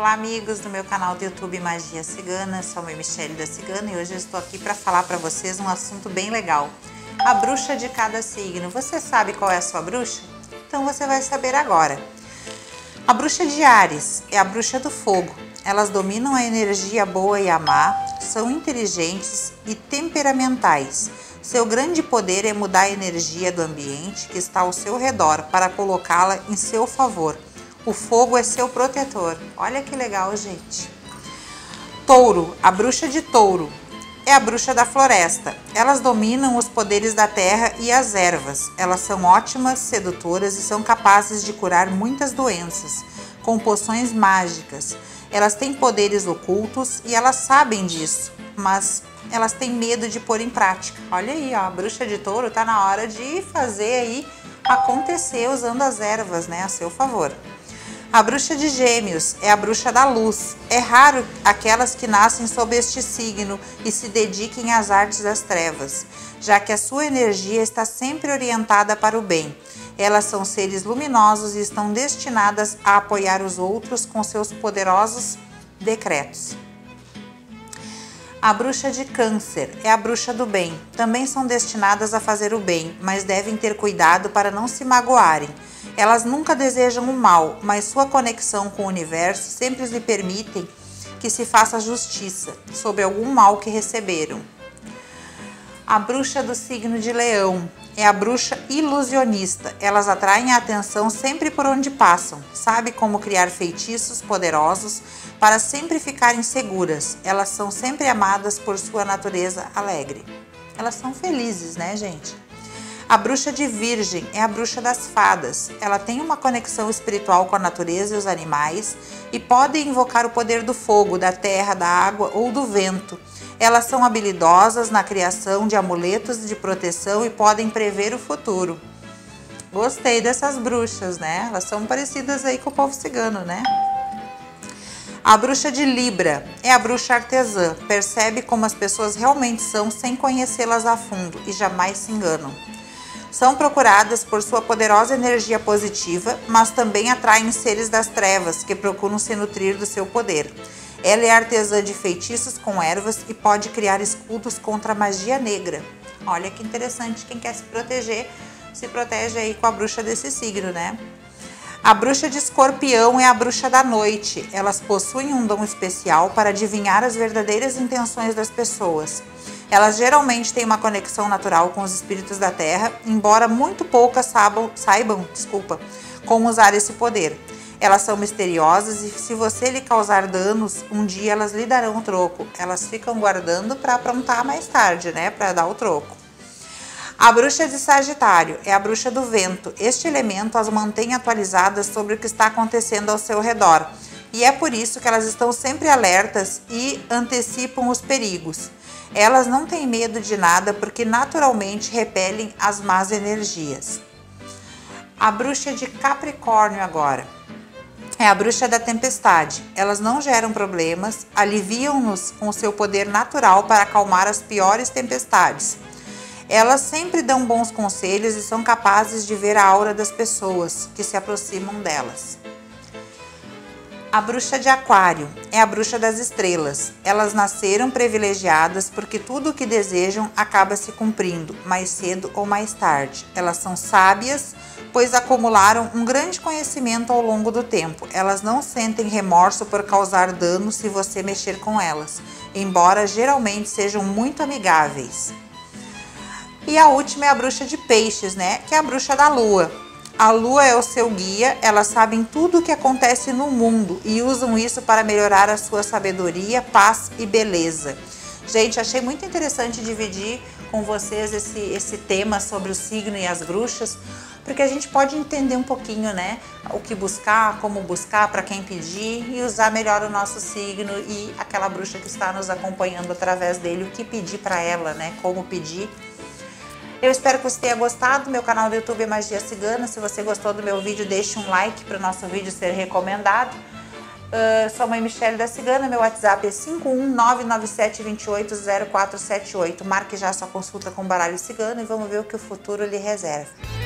Olá amigos do meu canal do YouTube Magia Cigana, sou a mãe Michele da Cigana e hoje eu estou aqui para falar para vocês um assunto bem legal. A bruxa de cada signo. Você sabe qual é a sua bruxa? Então você vai saber agora. A bruxa de Áries é a bruxa do fogo. Elas dominam a energia boa e a má, são inteligentes e temperamentais. Seu grande poder é mudar a energia do ambiente que está ao seu redor para colocá-la em seu favor. O fogo é seu protetor. Olha que legal, gente. Touro, a bruxa de Touro, é a bruxa da floresta. Elas dominam os poderes da terra e as ervas. Elas são ótimas sedutoras e são capazes de curar muitas doenças, com poções mágicas. Elas têm poderes ocultos e elas sabem disso, mas elas têm medo de pôr em prática. Olha aí, ó, a bruxa de Touro tá na hora de fazer aí acontecer usando as ervas, né, a seu favor. A bruxa de Gêmeos é a bruxa da luz. É raro aquelas que nascem sob este signo e se dediquem às artes das trevas, já que a sua energia está sempre orientada para o bem. Elas são seres luminosos e estão destinadas a apoiar os outros com seus poderosos decretos. A bruxa de Câncer é a bruxa do bem. Também são destinadas a fazer o bem, mas devem ter cuidado para não se magoarem. Elas nunca desejam o mal, mas sua conexão com o universo sempre lhe permitem que se faça justiça sobre algum mal que receberam. A bruxa do signo de Leão é a bruxa ilusionista. Elas atraem a atenção sempre por onde passam. Sabe como criar feitiços poderosos para sempre ficarem seguras. Elas são sempre amadas por sua natureza alegre. Elas são felizes, né, gente? A bruxa de Virgem é a bruxa das fadas. Ela tem uma conexão espiritual com a natureza e os animais e pode invocar o poder do fogo, da terra, da água ou do vento. Elas são habilidosas na criação de amuletos de proteção e podem prever o futuro. Gostei dessas bruxas, né? Elas são parecidas aí com o povo cigano, né? A bruxa de Libra é a bruxa artesã. Percebe como as pessoas realmente são sem conhecê-las a fundo e jamais se enganam. São procuradas por sua poderosa energia positiva, mas também atraem seres das trevas que procuram se nutrir do seu poder. Ela é artesã de feitiços com ervas e pode criar escudos contra a magia negra. Olha que interessante, quem quer se proteger, se protege aí com a bruxa desse signo, né? A bruxa de Escorpião é a bruxa da noite. Elas possuem um dom especial para adivinhar as verdadeiras intenções das pessoas. Elas geralmente têm uma conexão natural com os espíritos da terra, embora muito poucas saibam como usar esse poder. Elas são misteriosas e se você lhe causar danos, um dia elas lhe darão o troco. Elas ficam guardando para aprontar mais tarde, né, para dar o troco. A bruxa de Sagitário é a bruxa do vento. Este elemento as mantém atualizadas sobre o que está acontecendo ao seu redor. E é por isso que elas estão sempre alertas e antecipam os perigos. Elas não têm medo de nada porque naturalmente repelem as más energias. A bruxa de Capricórnio agora é a bruxa da tempestade. Elas não geram problemas, aliviam-nos com seu poder natural para acalmar as piores tempestades. Elas sempre dão bons conselhos e são capazes de ver a aura das pessoas que se aproximam delas. A bruxa de Aquário é a bruxa das estrelas. Elas nasceram privilegiadas porque tudo o que desejam acaba se cumprindo, mais cedo ou mais tarde. Elas são sábias, pois acumularam um grande conhecimento ao longo do tempo. Elas não sentem remorso por causar dano se você mexer com elas, embora geralmente sejam muito amigáveis. E a última é a bruxa de Peixes, né? Que é a bruxa da lua. A lua é o seu guia, elas sabem tudo o que acontece no mundo e usam isso para melhorar a sua sabedoria, paz e beleza. Gente, achei muito interessante dividir com vocês esse tema sobre o signo e as bruxas, porque a gente pode entender um pouquinho, né? O que buscar, como buscar, para quem pedir e usar melhor o nosso signo e aquela bruxa que está nos acompanhando através dele, o que pedir para ela, né? Como pedir. Eu espero que você tenha gostado. Meu canal do YouTube é Magia Cigana. Se você gostou do meu vídeo, deixe um like para o nosso vídeo ser recomendado. Sou a mãe Michele da Cigana. Meu WhatsApp é 51997280478. Marque já sua consulta com baralho cigano e vamos ver o que o futuro lhe reserva.